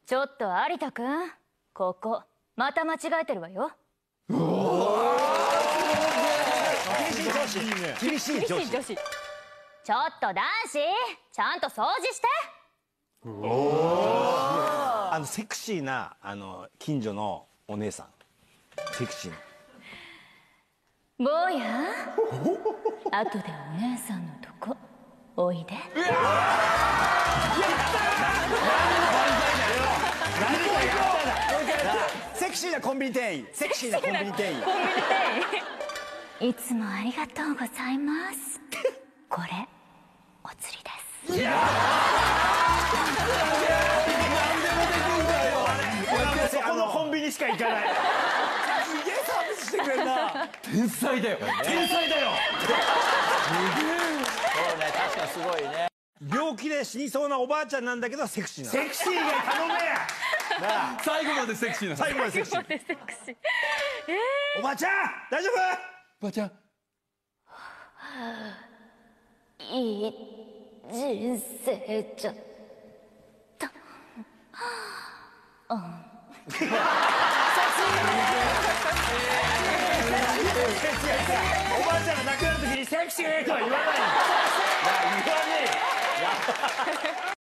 ちょっと有田くん、ここまた間違えてるわよ。 厳しい女子。 ちょっと男子、ちゃんと掃除して。 セクシーな近所のお姉さん。セクシーな。 坊や、後でお姉さんのとこおいで。 セクシーなコンビニ店員。セクシーなコンビニ店員。 いつもありがとうございます。これお釣りです。 そこのコンビニしか行かない。すげえサービスしてくれんな。 天才だよ。 天才だよ。 そうね、確かにすごいね。 病気で死にそうなおばあちゃんなんだけどセクシーな。セクシーが頼めや。 最後までセクシーな。 最後までセクシー。おばあちゃん大丈夫？ おばあちゃん。 いい人生じゃった。 おばあちゃんが亡くなる時にセクシーとは言わない。言わねえ。